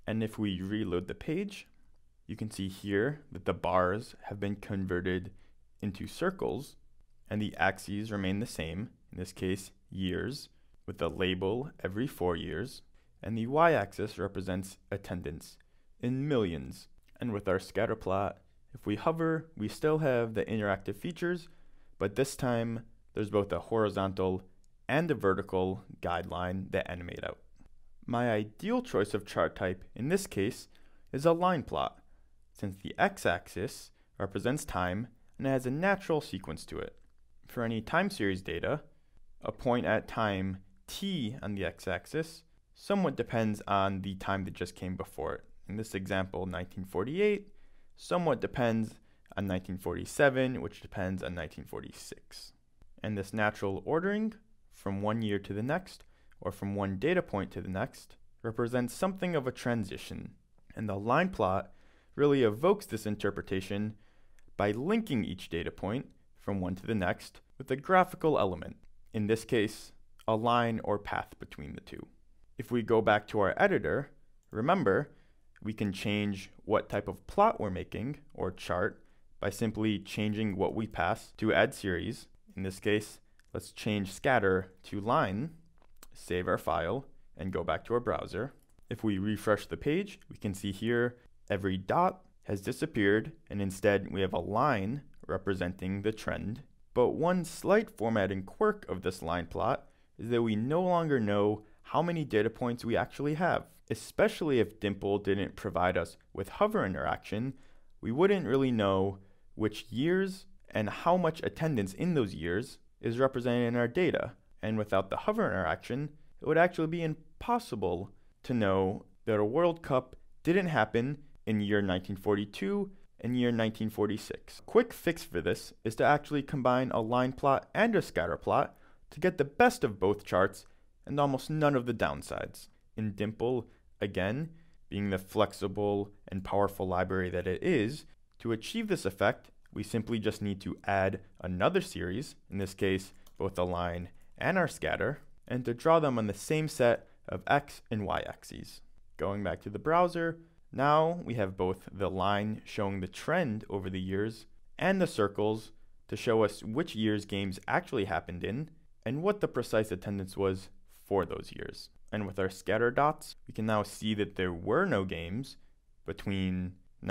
And if we reload the page, you can see here that the bars have been converted into circles and the axes remain the same, in this case years, with a label every 4 years, and the y-axis represents attendance in millions. And with our scatter plot, if we hover, we still have the interactive features, but this time there's both a horizontal and a vertical guideline that animate out. My ideal choice of chart type in this case is a line plot, since the x-axis represents time and has a natural sequence to it. For any time series data, a point at time t on the x-axis somewhat depends on the time that just came before it. In this example, 1948 somewhat depends on 1947, which depends on 1946. And this natural ordering from one year to the next, or from one data point to the next, represents something of a transition. And the line plot really evokes this interpretation by linking each data point from one to the next with a graphical element, in this case, a line or path between the two. If we go back to our editor, remember, we can change what type of plot we're making, or chart, by simply changing what we pass to add series. In this case, let's change scatter to line, save our file, and go back to our browser. If we refresh the page, we can see here every dot has disappeared, and instead we have a line representing the trend. But one slight formatting quirk of this line plot is that we no longer know how many data points we actually have. Especially if Dimple didn't provide us with hover interaction, we wouldn't really know which years and how much attendance in those years is represented in our data. And without the hover interaction, it would actually be impossible to know that a World Cup didn't happen in year 1942 and year 1946. Quick fix for this is to actually combine a line plot and a scatter plot to get the best of both charts and almost none of the downsides. In Dimple, again, being the flexible and powerful library that it is, to achieve this effect, we simply just need to add another series, in this case, both a line and our scatter, and to draw them on the same set of x and y axes. Going back to the browser, now we have both the line showing the trend over the years and the circles to show us which years games actually happened in and what the precise attendance was for those years. And with our scatter dots, we can now see that there were no games between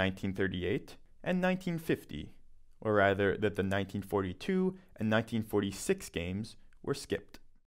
1938 and 1950, or rather that the 1942 and 1946 games were skipped.